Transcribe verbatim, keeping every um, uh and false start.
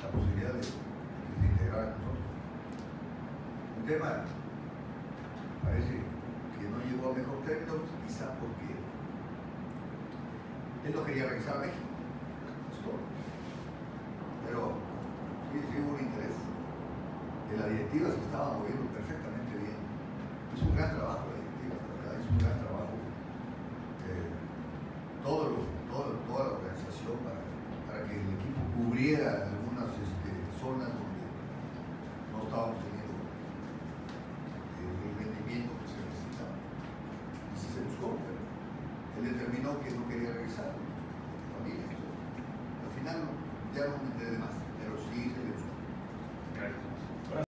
la posibilidad de, de integrar a nosotros. Un tema parece que no llegó a mejor término, quizá porque él no quería regresar a México, es todo. Pero sí, sí hubo un interés. De la directiva se estaba moviendo perfectamente bien. Es un gran trabajo la directiva, la verdad, es un gran trabajo. Eh, todo lo, todo, toda la organización para, para que el equipo cubriera algunas este, zonas donde no estábamos teniendo eh, el rendimiento que se necesitaba. Y sí se buscó, pero él determinó que no quería regresar con su familia. Al final ya no me enteré de más.